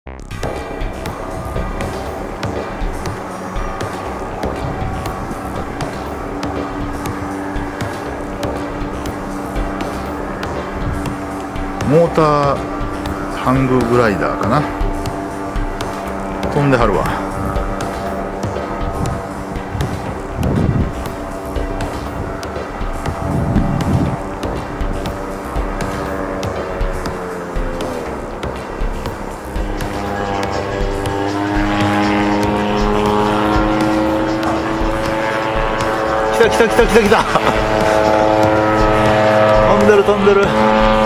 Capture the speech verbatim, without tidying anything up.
モーターハンググライダーかな、飛んではるわ。来た来た来た来た来た飛んでる飛んでる。